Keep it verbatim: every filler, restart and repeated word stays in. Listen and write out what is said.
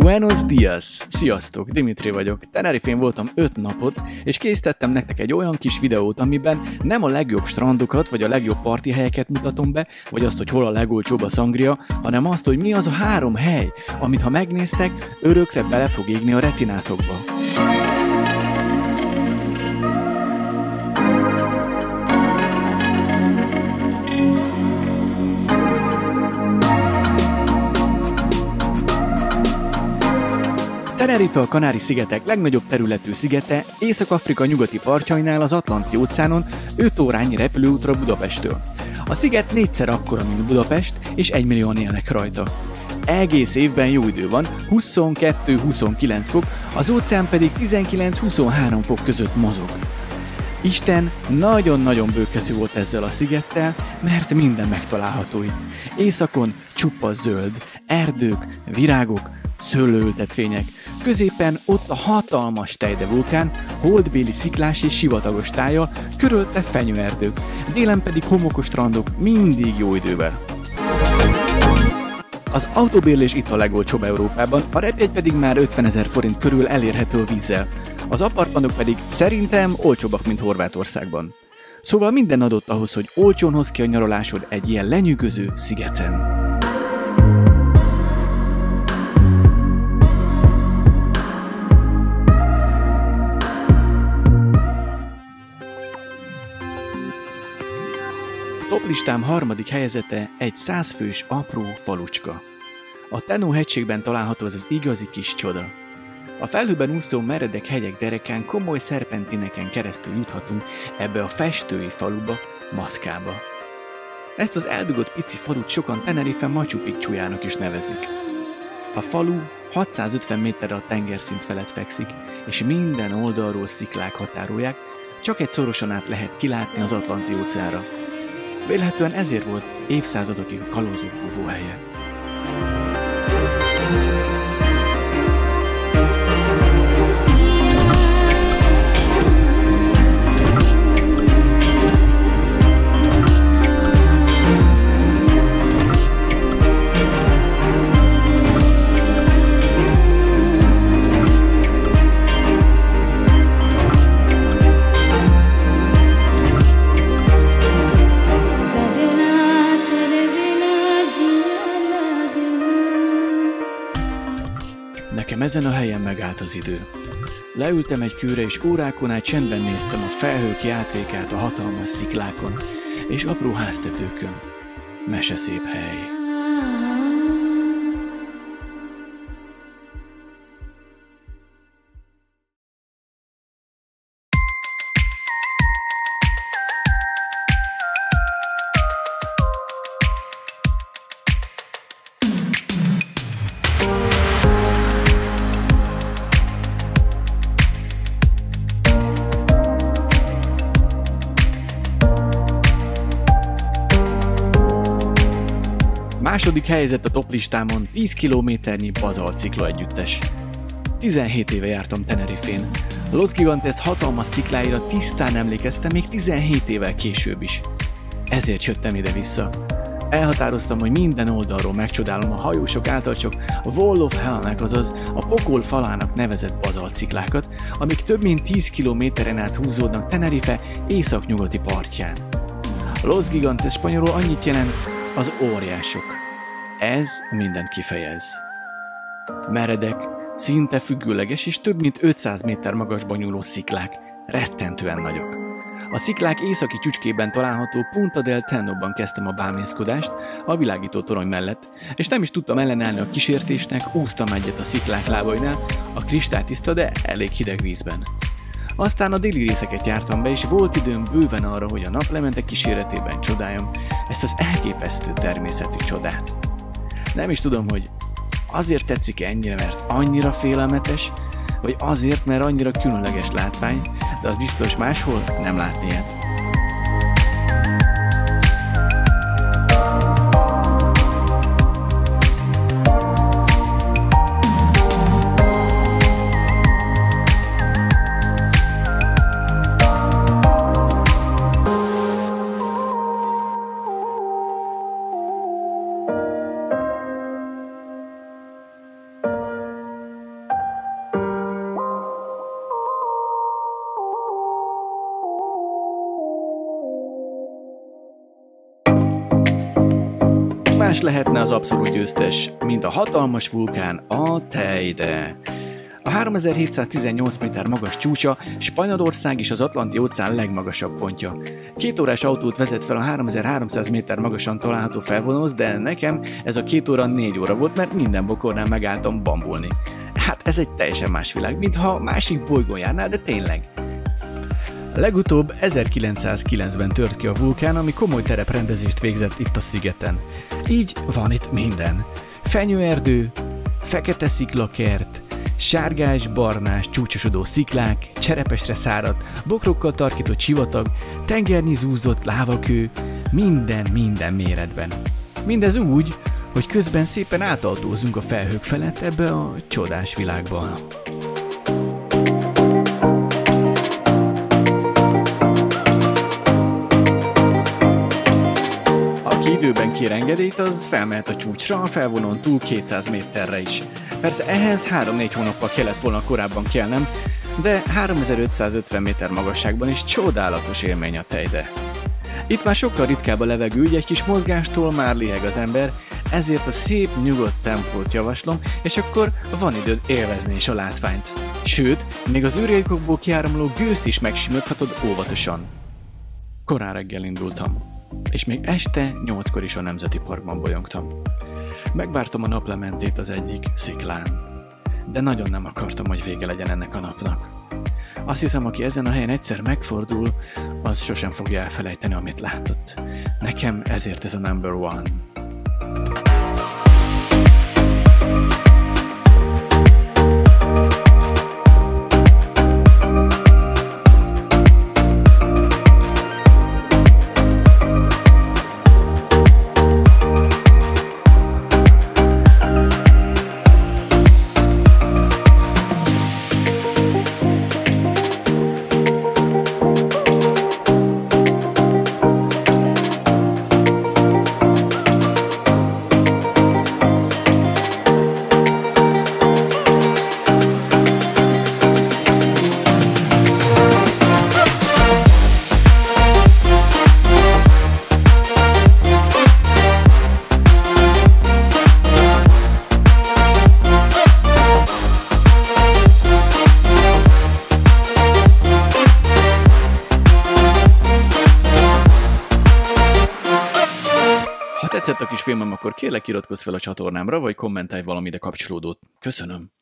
Buenos dias! Sziasztok, Dimitri vagyok. Tenerifén voltam öt napot, és készítettem nektek egy olyan kis videót, amiben nem a legjobb strandokat, vagy a legjobb parti helyeket mutatom be, vagy azt, hogy hol a legolcsóbb a szangria, hanem azt, hogy mi az a három hely, amit ha megnéztek, örökre bele fog égni a retinátokba. Tenerife a Kanári-szigetek legnagyobb területű szigete, Észak-Afrika nyugati partjainál az Atlanti-óceánon öt órányi repülőútra Budapesttől. A sziget négyszer akkora, mint Budapest, és egymillióan élnek rajta. Egész évben jó idő van, huszonkettő-huszonkilenc fok, az óceán pedig tizenkilenc-huszonhárom fok között mozog. Isten nagyon-nagyon bőkezű volt ezzel a szigettel, mert minden megtalálható itt. Északon csupa zöld, erdők, virágok, szőlőültetvények. Középen ott a hatalmas Teide vulkán, holdbéli sziklás és sivatagos tájjal, körülte fenyőerdők, délen pedig homokos strandok, mindig jó idővel. Az autóbérlés itt a legolcsóbb Európában, a repjegy pedig már ötvenezer forint körül elérhető a vízzel. Az apartmanok pedig szerintem olcsóbbak, mint Horvátországban. Szóval minden adott ahhoz, hogy olcsón hoz ki a nyaralásod egy ilyen lenyűgöző szigeten. Toplistám harmadik helyezete egy százfős apró falucska. A Tenó hegységben található ez az igazi kis csoda. A felhőben úszó meredek hegyek derekán komoly szerpentineken keresztül juthatunk ebbe a festői faluba, Maszkába. Ezt az eldugott pici falut sokan Tenerife Machu Picchujának is nevezik. A falu hatszázötven méterre a tengerszint felett fekszik, és minden oldalról sziklák határolják, csak egy szoroson át lehet kilátni az Atlanti-óceánra. Vélhetően ezért volt évszázadokig a kalózók búvóhelye. Nekem ezen a helyen megállt az idő. Leültem egy kőre, és órákon át csendben néztem a felhők játékát a hatalmas sziklákon és apró háztetőkön. Meseszép hely. Második helyezett a toplistámon tíz kilométernyi bazaltszikla együttes. tizenhét éve jártam Tenerifén. Los Gigantes hatalmas szikláira tisztán emlékeztem még tizenhét évvel később is. Ezért jöttem ide-vissza. Elhatároztam, hogy minden oldalról megcsodálom a hajósok által csak Wall of Hell-nek, azaz a pokol falának nevezett bazaltsziklákat, amik több mint tíz kilométeren át húzódnak Tenerife északnyugati partján. Los Gigantes spanyolul annyit jelent, az óriások. Ez mindent kifejez. Meredek, szinte függőleges és több mint ötszáz méter magasban nyúló sziklák, rettentően nagyok. A sziklák északi csücskében található Punta del Tenóban kezdtem a bámészkodást a világító torony mellett, és nem is tudtam ellenállni a kísértésnek, úsztam egyet a sziklák lábainál, a kristálytiszta, de elég hideg vízben. Aztán a déli részeket jártam be, és volt időm bőven arra, hogy a naplemente kíséretében csodáljam ezt az elképesztő természetű csodát. Nem is tudom, hogy azért tetszik ennyire, mert annyira félelmetes, vagy azért, mert annyira különleges látvány, de az biztos máshol nem látni ilyet. más lehetne az abszolút győztes, mint a hatalmas vulkán, a Teide. A háromezer-hétszáztizennyolc méter magas csúcsa Spanyolország és az Atlanti-óceán legmagasabb pontja. Két órás autót vezet fel a háromezer-háromszáz méter magasan található felvonóhoz, de nekem ez a két óra négy óra volt, mert minden bokornál megálltam bambulni. Hát ez egy teljesen más világ, mintha másik bolygón járnál, de tényleg. Legutóbb ezerkilencszázkilencben tört ki a vulkán, ami komoly tereprendezést végzett itt a szigeten. Így van itt minden. Fenyőerdő, fekete sziklakert, sárgás-barnás csúcsosodó sziklák, cserepesre száradt, bokrokkal tarkított sivatag, tengernyi zúzdott lávakő, minden minden méretben. Mindez úgy, hogy közben szépen átautózunk a felhők felett ebbe a csodás világba. Aki időben kér engedélyt, az felmehet a csúcsra, a felvonón túl kétszáz méterre is. Persze ehhez három-négy hónappal kellett volna korábban kelnem, de háromezer-ötszázötven méter magasságban is csodálatos élmény a Teide. Itt már sokkal ritkább a levegő, egy kis mozgástól már liheg az ember, ezért a szép, nyugodt tempót javaslom, és akkor van időd élvezni is a látványt. Sőt, még az űrjégokból kiáramló gőzt is megsimíthatod óvatosan. Korán reggel indultam, és még este nyolckor is a Nemzeti Parkban bolyongtam. Megvártam a naplementét az egyik sziklán, de nagyon nem akartam, hogy vége legyen ennek a napnak. Azt hiszem, aki ezen a helyen egyszer megfordul, az sosem fogja elfelejteni, amit látott. Nekem ezért ez a number one. Ha tetszett a kis filmem, akkor kérlek iratkozz fel a csatornámra, vagy kommentálj valami ide kapcsolódót. Köszönöm!